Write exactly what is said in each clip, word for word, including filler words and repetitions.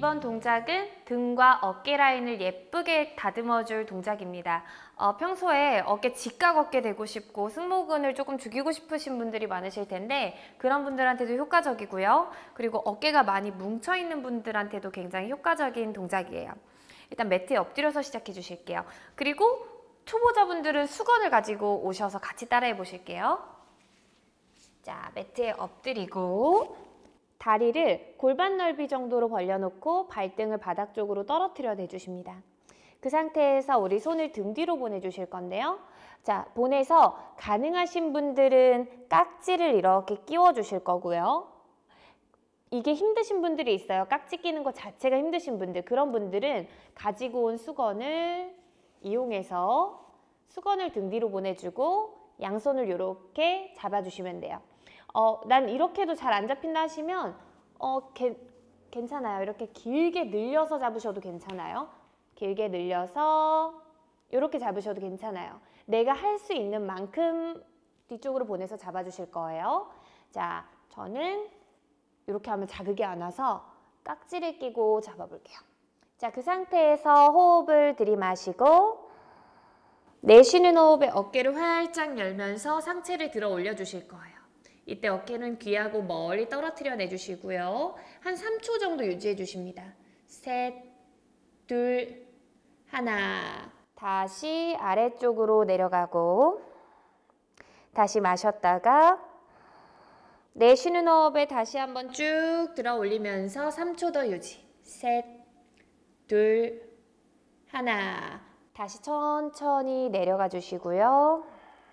이번 동작은 등과 어깨 라인을 예쁘게 다듬어줄 동작입니다. 어, 평소에 어깨 직각 어깨 되고 싶고 승모근을 조금 죽이고 싶으신 분들이 많으실 텐데 그런 분들한테도 효과적이고요. 그리고 어깨가 많이 뭉쳐있는 분들한테도 굉장히 효과적인 동작이에요. 일단 매트에 엎드려서 시작해 주실게요. 그리고 초보자분들은 수건을 가지고 오셔서 같이 따라해 보실게요. 자, 매트에 엎드리고 다리를 골반 넓이 정도로 벌려놓고 발등을 바닥 쪽으로 떨어뜨려 내주십니다. 그 상태에서 우리 손을 등 뒤로 보내주실 건데요. 자, 보내서 가능하신 분들은 깍지를 이렇게 끼워 주실 거고요. 이게 힘드신 분들이 있어요. 깍지 끼는 것 자체가 힘드신 분들. 그런 분들은 가지고 온 수건을 이용해서 수건을 등 뒤로 보내주고 양손을 이렇게 잡아주시면 돼요. 어, 난 이렇게도 잘 안 잡힌다 하시면 어, 게, 괜찮아요. 이렇게 길게 늘려서 잡으셔도 괜찮아요. 길게 늘려서 이렇게 잡으셔도 괜찮아요. 내가 할 수 있는 만큼 뒤쪽으로 보내서 잡아주실 거예요. 자, 저는 이렇게 하면 자극이 안 와서 깍지를 끼고 잡아볼게요. 자, 그 상태에서 호흡을 들이마시고 내쉬는 호흡에 어깨를 활짝 열면서 상체를 들어 올려주실 거예요. 이때 어깨는 귀하고 멀리 떨어뜨려 내주시고요. 한 삼 초 정도 유지해 주십니다. 셋, 둘, 하나. 다시 아래쪽으로 내려가고 다시 마셨다가 내쉬는 호흡에 다시 한번 쭉 들어 올리면서 삼 초 더 유지. 셋, 둘, 하나. 다시 천천히 내려가 주시고요.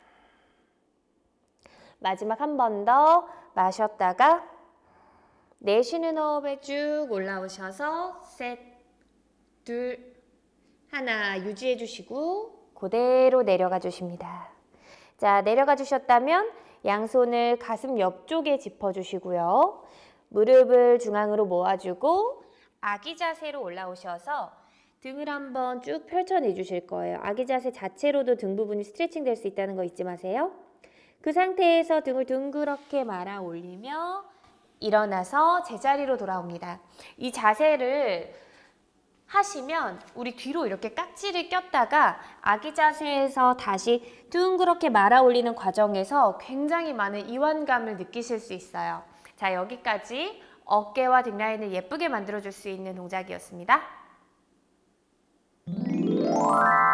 마지막 한 번 더 마셨다가 내쉬는 호흡에 쭉 올라오셔서 셋, 둘, 하나 유지해 주시고 그대로 내려가 주십니다. 자, 내려가 주셨다면 양손을 가슴 옆쪽에 짚어주시고요. 무릎을 중앙으로 모아주고 아기 자세로 올라오셔서 등을 한번 쭉 펼쳐내 주실 거예요. 아기 자세 자체로도 등 부분이 스트레칭 될 수 있다는 거 잊지 마세요. 그 상태에서 등을 둥그렇게 말아 올리며 일어나서 제자리로 돌아옵니다. 이 자세를 하시면 우리 뒤로 이렇게 깍지를 꼈다가 아기 자세에서 다시 둥그렇게 말아 올리는 과정에서 굉장히 많은 이완감을 느끼실 수 있어요. 자, 여기까지 어깨와 등 라인을 예쁘게 만들어줄 수 있는 동작이었습니다.